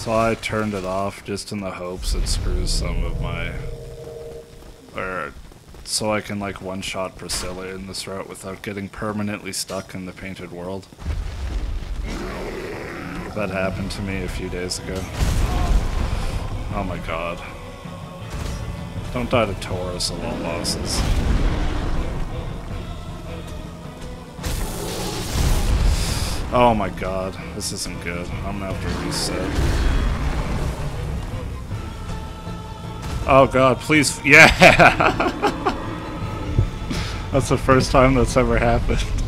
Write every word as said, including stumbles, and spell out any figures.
So I turned it off just in the hopes it screws some of my... Or... So I can like one-shot Priscilla in this route without getting permanently stuck in the painted world. That happened to me a few days ago. Oh my god. Don't die to Taurus of all bosses. Oh my god, this isn't good. I'm gonna have to reset. Oh god, please, yeah! That's the first time that's ever happened.